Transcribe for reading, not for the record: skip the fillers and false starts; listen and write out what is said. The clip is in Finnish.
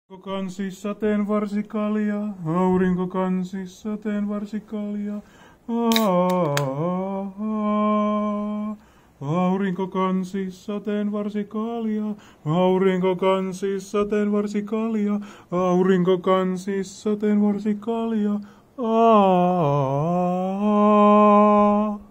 Aurinkokansi sateenvarsikaljaa, aurinkokansi sateenvarsikaljaa. Aurinkokansi sateenvarsikaljaa, aurinkokansi sateenvarsikaljaa, aurinkokansi sateenvarsikaljaa.